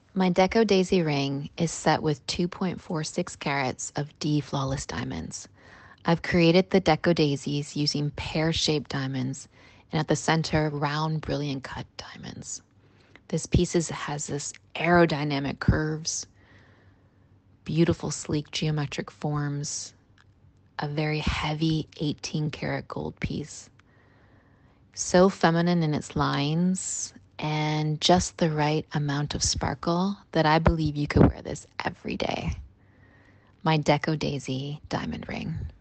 My Deco Daisy ring is set with 2.46 carats of D flawless diamonds. I've created the Deco Daisies using pear-shaped diamonds and at the center, round, brilliant cut diamonds. This piece has this aerodynamic curves, beautiful, sleek geometric forms, a very heavy 18 karat gold piece. So feminine in its lines and just the right amount of sparkle that I believe you could wear this every day. My Deco Daisy diamond ring.